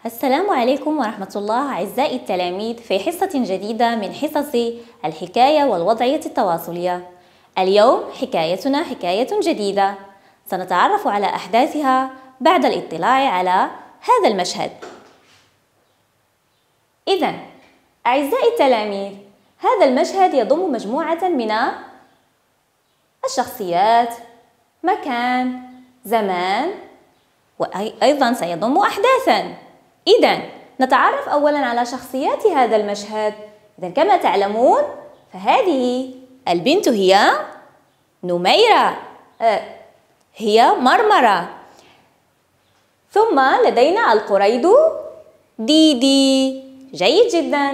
السلام عليكم ورحمة الله أعزائي التلاميذ في حصة جديدة من حصص الحكاية والوضعية التواصلية. اليوم حكايتنا حكاية جديدة سنتعرف على أحداثها بعد الاطلاع على هذا المشهد. إذن أعزائي التلاميذ، هذا المشهد يضم مجموعة من الشخصيات، مكان، زمان، وأيضا سيضم أحداثا. إذن نتعرف أولا على شخصيات هذا المشهد. إذن كما تعلمون فهذه البنت هي نميرة، هي مرمرة. ثم لدينا القريد ديدي، جيد جدا،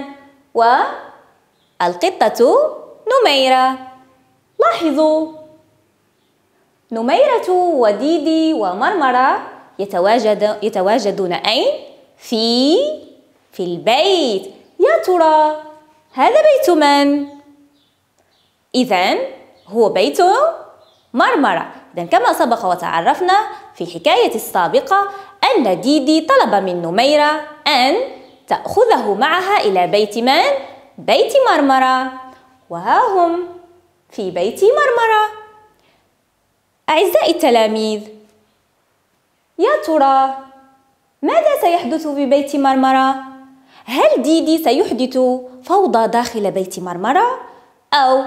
والقطة نميرة. لاحظوا نميرة وديدي ومرمرة يتواجدون أين؟ في البيت. يا ترى هذا بيت من؟ إذن هو بيت مرمرة. إذن كما سبق وتعرفنا في الحكاية السابقة أن ديدي طلب من نميرة أن تأخذه معها إلى بيت من؟ بيت مرمرة. وها هم في بيت مرمرة. أعزائي التلاميذ، يا ترى ماذا سيحدث في بيت مرمرة؟ هل ديدي سيحدث فوضى داخل بيت مرمرة؟ أو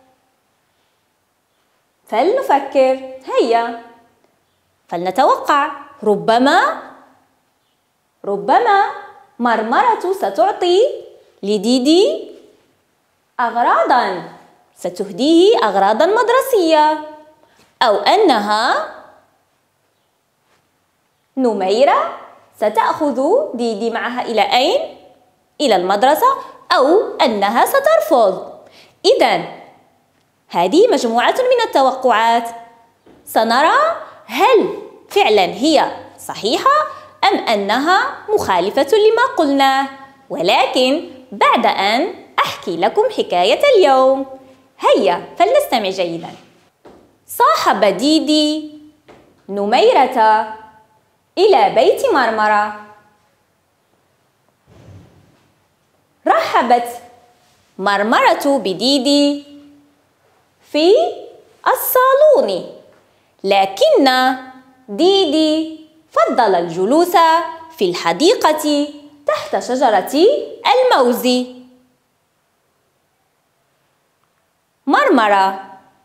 فلنفكر، هيا فلنتوقع. ربما مرمرة ستعطي لديدي أغراضا، ستهديه أغراضا مدرسية، أو أنها نميرة ستأخذ ديدي معها إلى أين؟ إلى المدرسة، أو أنها سترفض. إذن هذه مجموعة من التوقعات، سنرى هل فعلا هي صحيحة أم أنها مخالفة لما قلناه. ولكن بعد أن أحكي لكم حكاية اليوم، هيا فلنستمع جيدا. صاحب ديدي نميرة إلى بيت مرمرة. رحبت مرمرة بديدي في الصالون، لكن ديدي فضل الجلوس في الحديقة تحت شجرة الموز. مرمرة: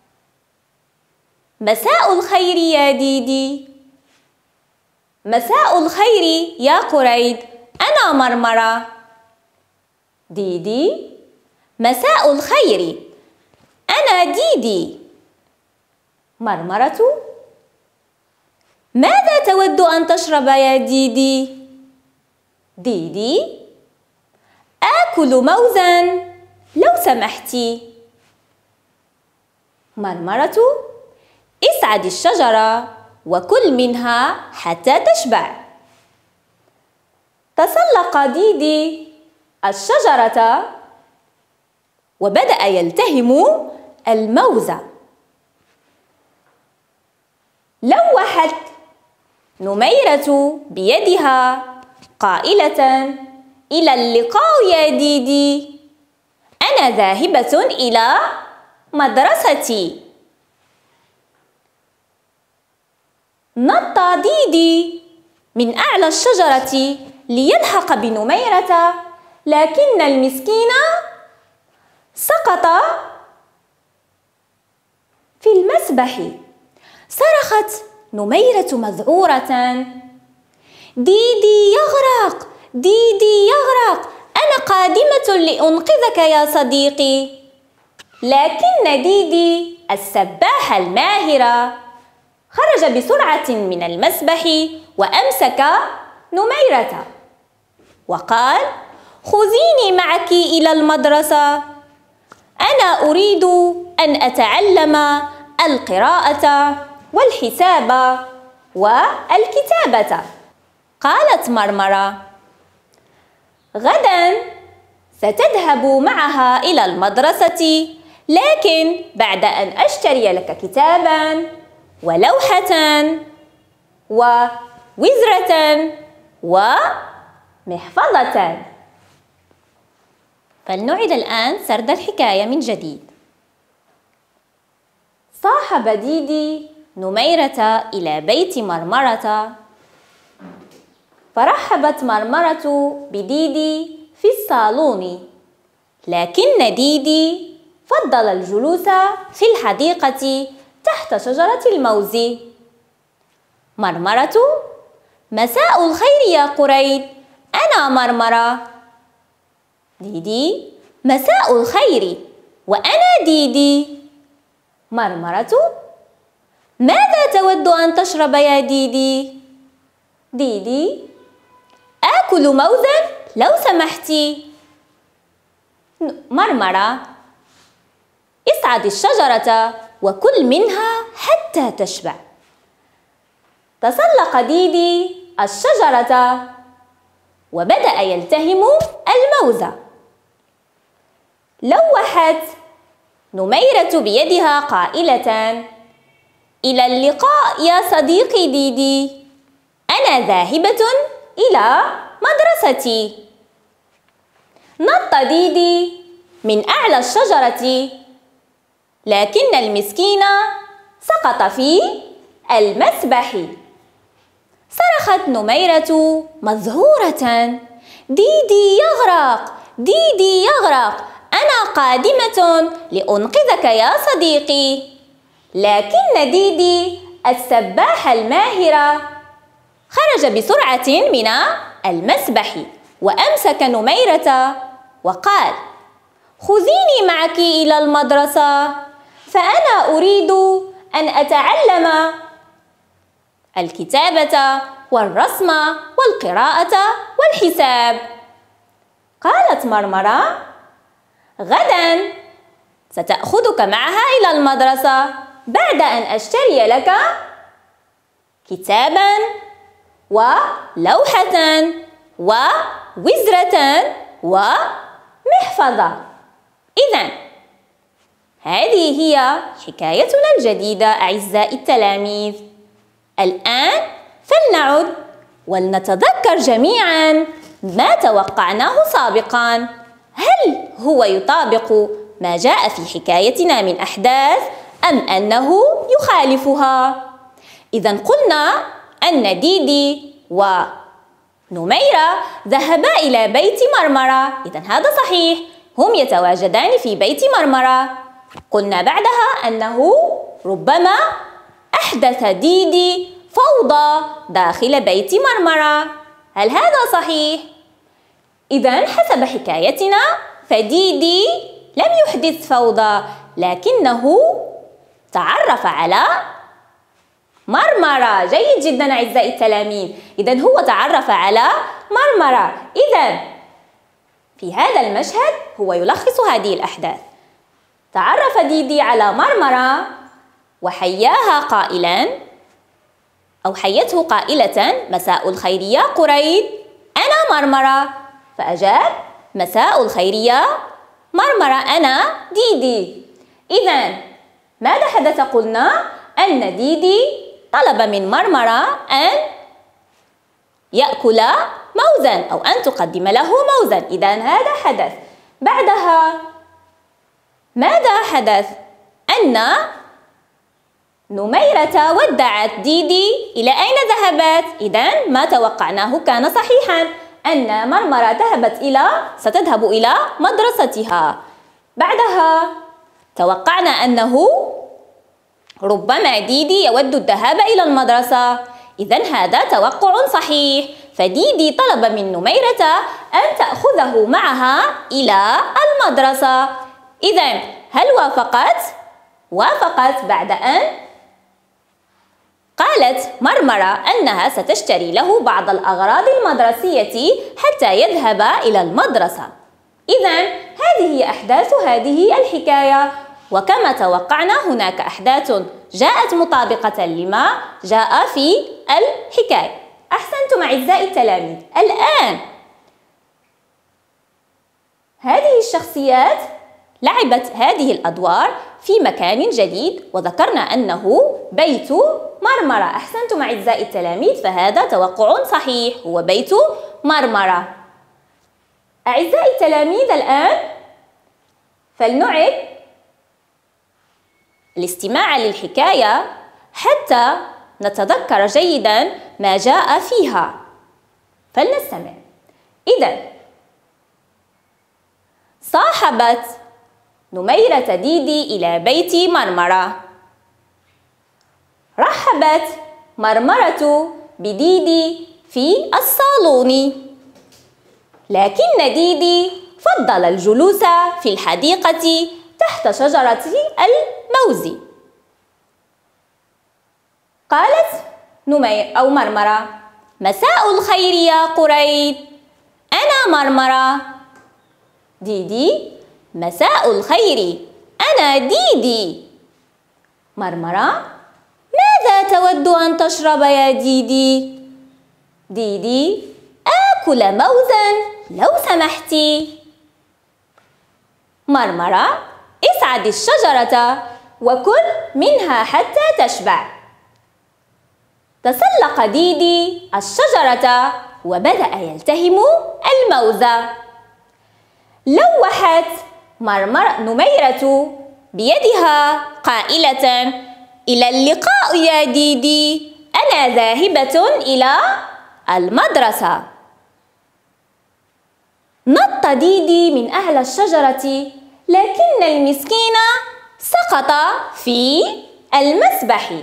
مساء الخير يا ديدي. مساء الخير يا قريد، أنا مرمرة. ديدي: مساء الخير، أنا ديدي. مرمرة: ماذا تود أن تشرب يا ديدي؟ ديدي: آكل موزا لو سمحتِ. مرمرة: اصعد الشجرة وكل منها حتى تشبع. تسلق ديدي الشجرة وبدأ يلتهم الموز. لوحت نميرة بيدها قائلة: إلى اللقاء يا ديدي، أنا ذاهبة إلى مدرستي. نط ديدي من أعلى الشجرة ليلحق بنميرة، لكن المسكين سقط في المسبح. صرخت نميرة مذعورة: ديدي يغرق، ديدي يغرق، أنا قادمة لأنقذك يا صديقي. لكن ديدي السباحة الماهرة خرج بسرعة من المسبح وأمسك نميرة وقال: خذيني معك إلى المدرسة، أنا أريد أن أتعلم القراءة والحساب والكتابة. قالت مرمرة: غدا ستذهب معها إلى المدرسة، لكن بعد أن أشتري لك كتابا ولوحة ووزرة محفظة. فلنعد الآن سرد الحكاية من جديد. صاحب ديدي نميرة إلى بيت مرمرة، فرحبت مرمرة بديدي في الصالون، لكن ديدي فضل الجلوس في الحديقة تحت شجرة الموز. مرمرة: مساء الخير يا قريد، أنا مرمرة. ديدي: مساء الخير، وأنا ديدي. مرمرة: ماذا تود أن تشرب يا ديدي؟ ديدي: آكل موزا لو سمحتِ. مرمرة: اصعد الشجرة وكل منها حتى تشبع. تسلق ديدي الشجرة وبدأ يلتهم الموز. لوحت نميرة بيدها قائلة: إلى اللقاء يا صديقي ديدي، أنا ذاهبة إلى مدرستي. نط ديدي من أعلى الشجرة، لكن المسكين سقط في المسبح. صرخت نميرة مذعورة: ديدي يغرق، ديدي يغرق، أنا قادمة لأنقذك يا صديقي. لكن ديدي السباح الماهر خرج بسرعة من المسبح وأمسك نميرة وقال: خذيني معك إلى المدرسة، فأنا أريد أن أتعلم الكتابة والرسم والقراءة والحساب. قالت مرمرة: غدا ستأخذك معها إلى المدرسة بعد أن أشتري لك كتابا ولوحة ووزرة ومحفظة. إذن هذه هي حكايتنا الجديدة أعزائي التلاميذ. الآن فلنعد ولنتذكر جميعا ما توقعناه سابقا. هل هو يطابق ما جاء في حكايتنا من أحداث أم أنه يخالفها؟ إذن قلنا أن ديدي ونميرة ذهبا إلى بيت مرمرة. إذن هذا صحيح، هم يتواجدان في بيت مرمرة. قلنا بعدها أنه ربما أحدث ديدي فوضى داخل بيت مرمرة. هل هذا صحيح؟ إذن حسب حكايتنا فديدي لم يحدث فوضى، لكنه تعرف على مرمرة. جيد جدا أعزائي التلاميذ، إذن هو تعرف على مرمرة. إذن في هذا المشهد هو يلخص هذه الأحداث. تعرف ديدي على مرمرة وحياها قائلا، أو حيته قائلة: مساء الخير يا قريد، أنا مرمرة. فأجاب: مساء الخير يا مرمرة، أنا ديدي. إذن ماذا حدث؟ قلنا أن ديدي طلب من مرمرة أن يأكل موزا أو أن تقدم له موزا. إذن هذا حدث. بعدها ماذا حدث؟ أن نميرة ودعت ديدي. إلى أين ذهبت؟ إذن ما توقعناه كان صحيحا، أن مرمرة ستذهب إلى مدرستها. بعدها توقعنا أنه ربما ديدي يود الذهاب إلى المدرسة. إذن هذا توقع صحيح، فديدي طلب من نميرة أن تأخذه معها إلى المدرسة. إذن هل وافقت؟ وافقت بعد أن قالت مرمرة أنها ستشتري له بعض الأغراض المدرسية حتى يذهب إلى المدرسة. إذن هذه هي أحداث هذه الحكاية، وكما توقعنا هناك أحداث جاءت مطابقة لما جاء في الحكاية. أحسنتم أعزائي التلاميذ. الآن هذه الشخصيات لعبت هذه الأدوار في مكان جديد، وذكرنا أنه بيت مرمرة. أحسنتم أعزائي التلاميذ، فهذا توقع صحيح، هو بيت مرمرة. أعزائي التلاميذ، الآن فلنعد الاستماع للحكاية حتى نتذكر جيدا ما جاء فيها. فلنستمع. إذن صاحبت نميرة ديدي إلى بيت مرمرة. رحبت مرمرة بديدي في الصالون، لكن ديدي فضل الجلوس في الحديقة تحت شجرة الموز. قالت مرمرة: مساء الخير يا قريد، أنا مرمرة. ديدي: مساء الخير، أنا ديدي. مرمرة: ماذا تود أن تشرب يا ديدي؟ ديدي: آكل موزا لو سمحتِ. مرمرة: اصعد الشجرة وكل منها حتى تشبع. تسلق ديدي الشجرة وبدأ يلتهم الموز. لوحت نميرة بيدها قائلة: إلى اللقاء يا ديدي، أنا ذاهبة إلى المدرسة. نط ديدي من أعلى الشجرة، لكن المسكين سقط في المسبح.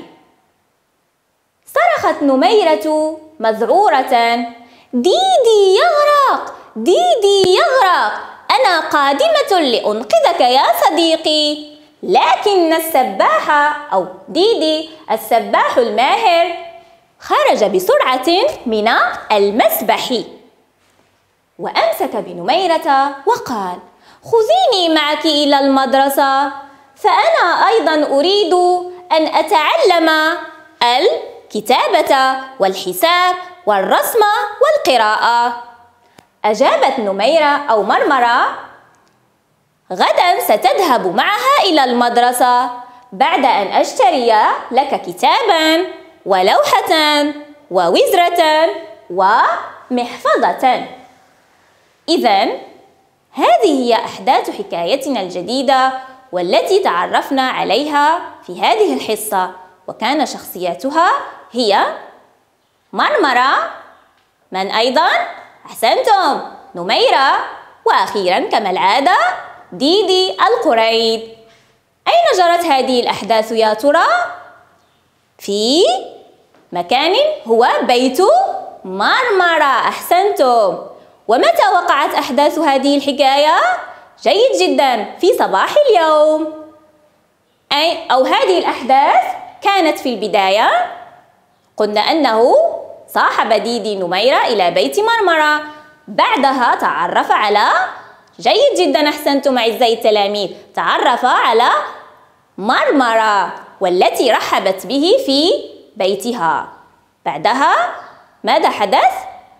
صرخت نميرة مذعورة: ديدي يغرق، ديدي يغرق، أنا قادمة لأنقذك يا صديقي. لكن السباح أو ديدي السباح الماهر خرج بسرعة من المسبح وأمسك بنميرة وقال: خذيني معك إلى المدرسة، فأنا أيضا أريد أن أتعلم الكتابة والحساب والرسم والقراءة. أجابت مرمرة: غدا ستذهب معها إلى المدرسة بعد أن أشتري لك كتابا ولوحة ووزرة ومحفظة. إذن هذه هي أحداث حكايتنا الجديدة والتي تعرفنا عليها في هذه الحصة، وكان شخصياتها هي مرمرة، من أيضا؟ أحسنتم، نميرة، وأخيرا كما العادة ديدي القريد. أين جرت هذه الأحداث يا ترى؟ في مكان هو بيت مرمرة. أحسنتم. ومتى وقعت أحداث هذه الحكاية؟ جيد جدا، في صباح اليوم. أو هذه الأحداث كانت في البداية، قلنا أنه صاحب ديدي نميرة إلى بيت مرمرة، بعدها تعرف على، جيد جدا أحسنتم أعزائي التلاميذ، تعرف على مرمرة والتي رحبت به في بيتها. بعدها ماذا حدث؟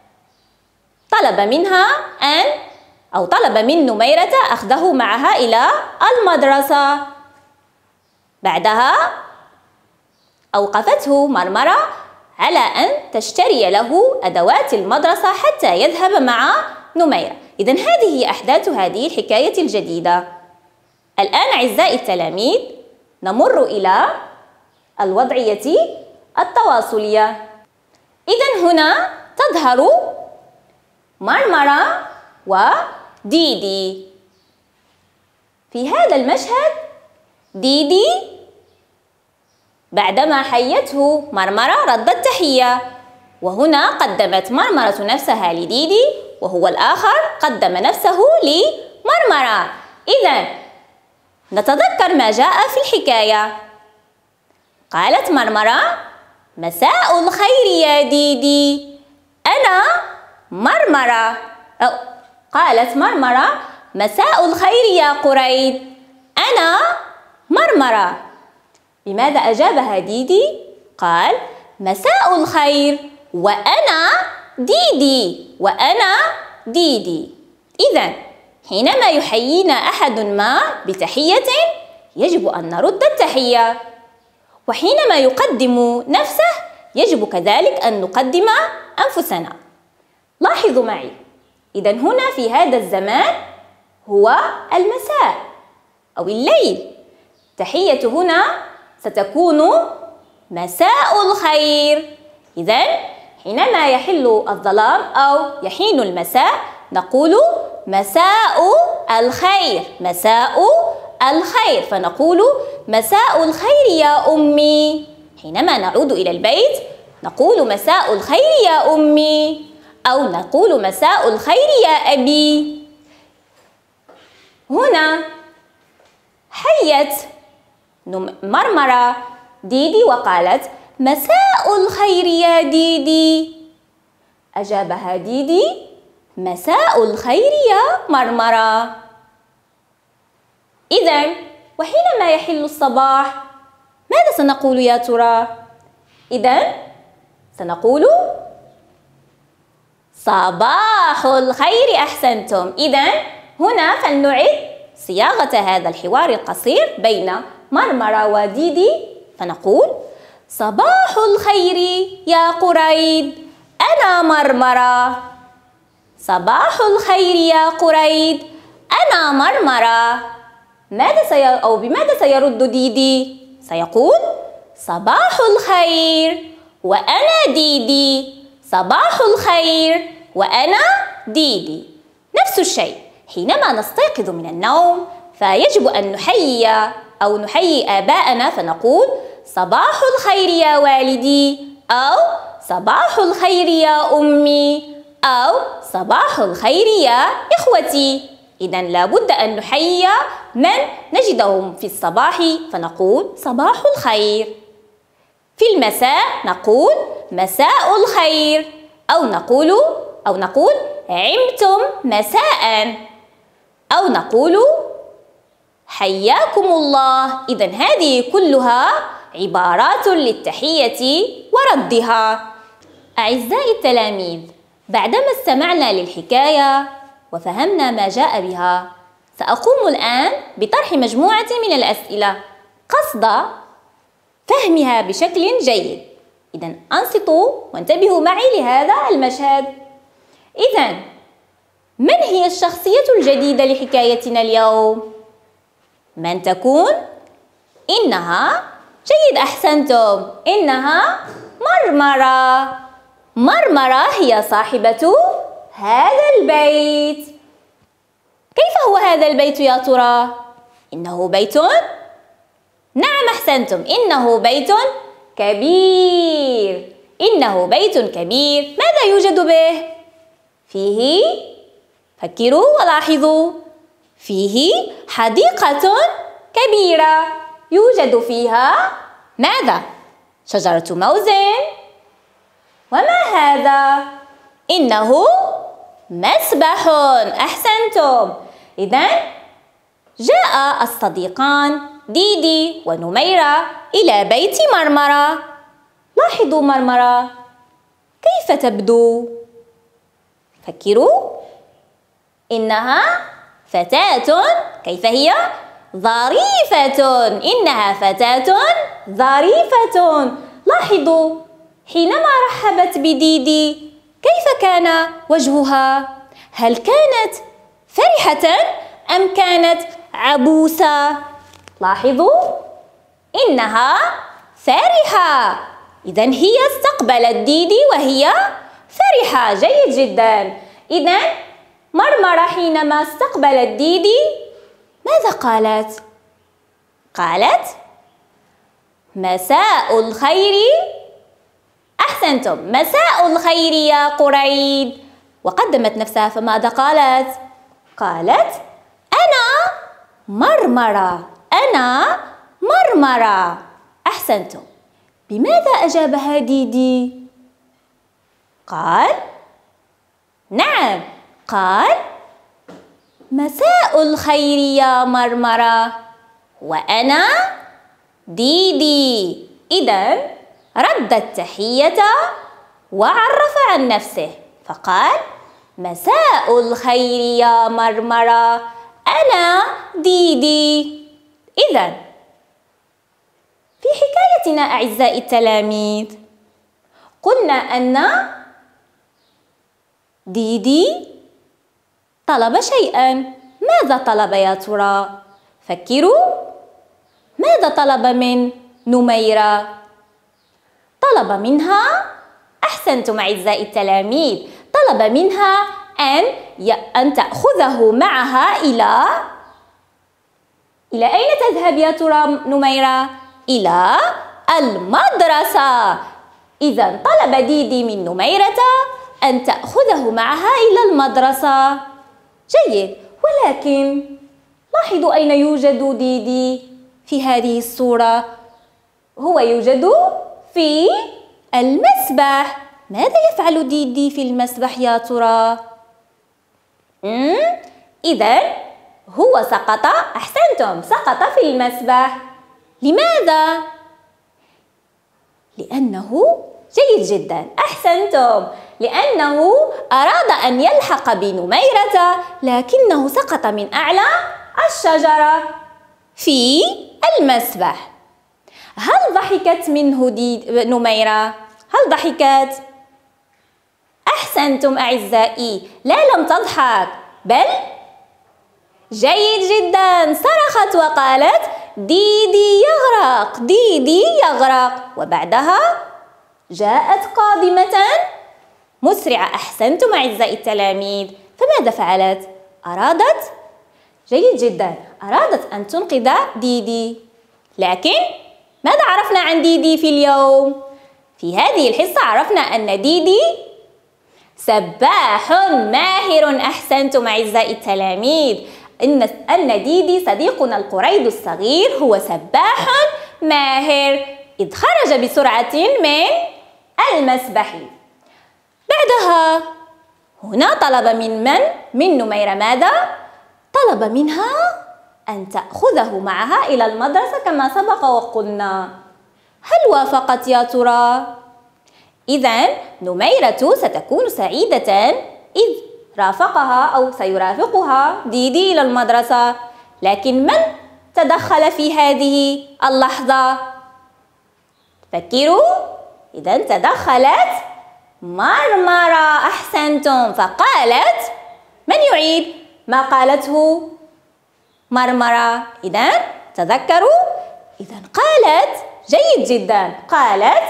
طلب من نميرة أخذه معها إلى المدرسة. بعدها أوقفته مرمرة على أن تشتري له أدوات المدرسة حتى يذهب مع نميرة. إذن هذه هي أحداث هذه الحكاية الجديدة. الآن أعزائي التلاميذ نمر إلى الوضعية التواصلية. إذن هنا تظهر مرمرة وديدي. في هذا المشهد ديدي بعدما حيته مرمرة ردت تحية، وهنا قدمت مرمرة نفسها لديدي، وهو الآخر قدم نفسه لمرمرة. إذن نتذكر ما جاء في الحكاية. قالت مرمرة: مساء الخير يا ديدي، أنا مرمرة. قالت مرمرة: مساء الخير يا قريد، أنا مرمرة. بماذا أجابها ديدي؟ قال: مساء الخير، وأنا ديدي، وأنا ديدي. إذن حينما يحيينا أحد ما بتحية يجب أن نرد التحية، وحينما يقدم نفسه يجب كذلك أن نقدم أنفسنا. لاحظوا معي، إذا هنا في هذا الزمان هو المساء أو الليل. تحية هنا ستكون مساء الخير. إذا حينما يحل الظلام أو يحين المساء نقول مساء الخير، مساء الخير، فنقول مساء الخير يا أمي. حينما نعود إلى البيت نقول مساء الخير يا أمي، أو نقول مساء الخير يا أبي. هنا حيت مرمرة ديدي وقالت مساء الخير يا ديدي. أجابها ديدي مساء الخير يا مرمرة. إذا وحينما يحل الصباح ماذا سنقول يا ترى؟ إذا سنقول صباح الخير. أحسنتم. إذا هنا فلنعد صياغة هذا الحوار القصير بين مرمرة وديدي، فنقول صباح الخير يا قريد، أنا مرمرة. صباح الخير يا قريد، أنا مرمرة. بماذا سيرد ديدي؟ سيقول صباح الخير وأنا ديدي، صباح الخير وأنا ديدي. نفس الشيء حينما نستيقظ من النوم فيجب أن نحيي آباءنا، فنقول صباح الخير يا والدي، أو صباح الخير يا أمي، أو صباح الخير يا إخوتي. إذن لابد أن نحيي من نجدهم في الصباح فنقول صباح الخير. في المساء نقول مساء الخير، أو نقول عمتم مساء، أو نقول حياكم الله. إذن هذه كلها عبارات للتحية وردها. أعزائي التلاميذ، بعدما استمعنا للحكاية وفهمنا ما جاء بها، سأقوم الآن بطرح مجموعة من الأسئلة قصد فهمها بشكل جيد. إذن أنصتوا وانتبهوا معي لهذا المشهد. إذن من هي الشخصية الجديدة لحكايتنا اليوم؟ من تكون؟ إنها جيد، أحسنتم، إنها مرمرة. مرمرة هي صاحبة هذا البيت. كيف هو هذا البيت يا ترى؟ إنه بيت، نعم أحسنتم، إنه بيت كبير. إنه بيت كبير. ماذا يوجد به؟ فيه، فكروا ولاحظوا، فيه حديقة كبيرة يوجد فيها ماذا؟ شجرة موز. وما هذا؟ إنه مسبح. أحسنتم. إذن جاء الصديقان ديدي ونميرة إلى بيت مرمرة. لاحظوا مرمرة كيف تبدو؟ فكروا. إنها فتاة. كيف هي؟ ظريفة. إنها فتاة ظريفة. لاحظوا حينما رحبت بديدي كيف كان وجهها؟ هل كانت فرحة أم كانت عبوسة؟ لاحظوا إنها فرحة. إذن هي استقبلت ديدي وهي فرحة. جيد جدا. إذن مرمرة حينما استقبلت ديدي ماذا قالت؟ قالت مساء الخير. أحسنتم، مساء الخير يا قريد. وقدمت نفسها، فماذا قالت؟ قالت أنا مرمرة، أنا مرمرة. أحسنتم. بماذا أجابها ديدي؟ قال نعم، قال مساء الخير يا مرمرة وأنا ديدي. إذن رد التحية وعرف عن نفسه فقال مساء الخير يا مرمرة، أنا ديدي. إذن في حكايتنا أعزائي التلاميذ قلنا أن ديدي طلب شيئا. ماذا طلب يا ترى؟ فكروا. ماذا طلب من نميرة؟ طلب منها، أحسنتم أعزائي التلاميذ، طلب منها أن تأخذه معها إلى أين تذهب يا ترى نميرة؟ إلى المدرسة. إذا طلب ديدي من نميرة أن تأخذه معها إلى المدرسة. جيد، ولكن لاحظوا أين يوجد ديدي في هذه الصورة. هو يوجد في المسبح. ماذا يفعل ديدي في المسبح يا ترى؟ إذن هو سقط. أحسنتم، سقط في المسبح. لماذا؟ لأنه جيد جدا، أحسنتم، لأنه أراد أن يلحق بنميرة لكنه سقط من أعلى الشجرة في المسبح. هل ضحكت منه نميرة؟ هل ضحكت؟ أحسنتم أعزائي، لا لم تضحك، بل جيد جدا، صرخت وقالت ديدي يغرق، ديدي يغرق. وبعدها جاءت قادمة مسرعة. أحسنتم أعزائي التلاميذ. فماذا فعلت؟ جيد جدا، أرادت أن تنقذ ديدي. لكن ماذا عرفنا عن ديدي في اليوم؟ في هذه الحصة عرفنا أن ديدي سباح ماهر. أحسنتم أعزائي التلاميذ، أن ديدي صديقنا القريد الصغير هو سباح ماهر، إذ خرج بسرعة من المسبح. بعدها هنا طلب من نميرة ماذا؟ طلب منها أن تأخذه معها إلى المدرسة كما سبق وقلنا. هل وافقت يا ترى؟ إذن نميرة ستكون سعيدة إذ رافقها أو سيرافقها ديدي إلى المدرسة. لكن من تدخل في هذه اللحظة؟ فكروا. إذن تدخلت مرمرة. أحسنتم، فقالت، من يعيد ما قالته مرمرة؟ إذن تذكروا. إذن قالت، جيد جدا، قالت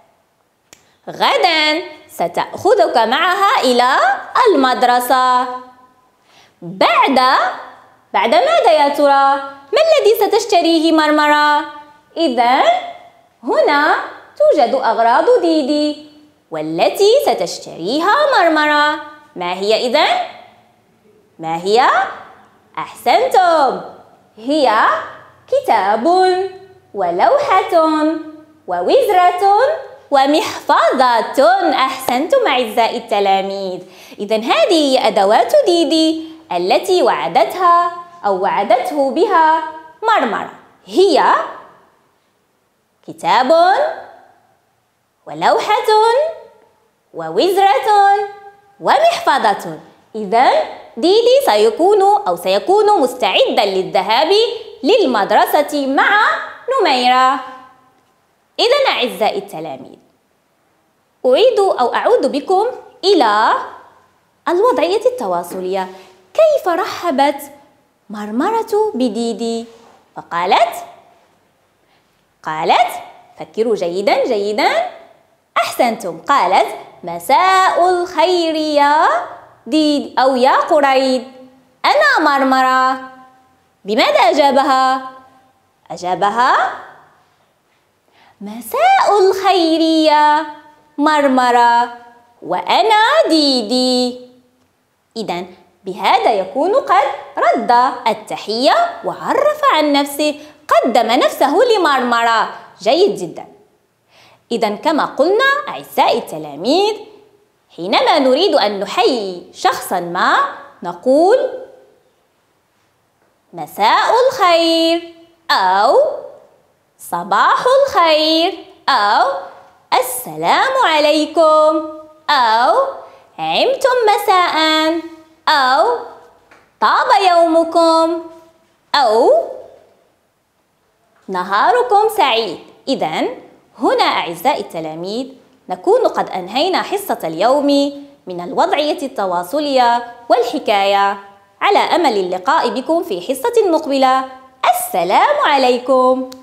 غدا ستأخذك معها إلى المدرسة. بعد ماذا يا ترى؟ ما الذي ستشتريه مرمرة؟ إذن هنا توجد أغراض ديدي والتي ستشتريها مرمرة. ما هي إذن؟ ما هي؟ أحسنتم، هي كتاب ولوحة ووزرة ومحفظة. أحسنتم أعزائي التلاميذ. إذن هذه هي أدوات ديدي التي وعدته بها مرمرة. هي كتاب ولوحة ووزرة ومحفظة. إذن ديدي سيكون مستعدا للذهاب للمدرسة مع نميرة. إذن أعزائي التلاميذ، أعود بكم إلى الوضعية التواصلية. كيف رحبت مرمرة بديدي؟ فقالت، فكروا جيدا جيدا. أحسنتم، قالت مساء الخير يا ديدي أو يا قريد، أنا مرمرة. بماذا أجابها؟ مساء الخير يا مرمرة وأنا ديدي. إذن بهذا يكون قد رد التحية وعرف عن نفسه، قدم نفسه لمرمرة. جيد جدا. إذن كما قلنا أعزائي التلاميذ، حينما نريد أن نحيي شخصا ما نقول مساء الخير أو صباح الخير أو السلام عليكم أو عمتم مساء أو طاب يومكم أو نهاركم سعيد. إذن هنا أعزائي التلاميذ نكون قد أنهينا حصة اليوم من الوضعية التواصلية والحكاية. على أمل اللقاء بكم في حصة مقبلة. السلام عليكم.